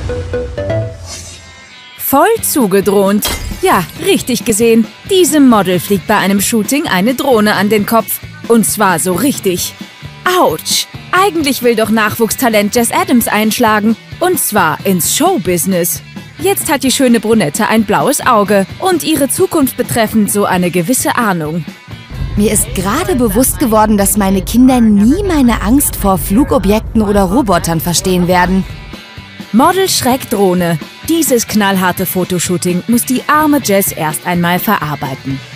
Voll zugedroht. Ja, richtig gesehen. Diesem Model fliegt bei einem Shooting eine Drohne an den Kopf. Und zwar so richtig. Autsch! Eigentlich will doch Nachwuchstalent Jess Adams einschlagen. Und zwar ins Showbusiness. Jetzt hat die schöne Brünette ein blaues Auge und ihre Zukunft betreffend so eine gewisse Ahnung. Mir ist gerade bewusst geworden, dass meine Kinder nie meine Angst vor Flugobjekten oder Robotern verstehen werden. Model Schreck Drohne. Dieses knallharte Fotoshooting muss die arme Jess erst einmal verarbeiten.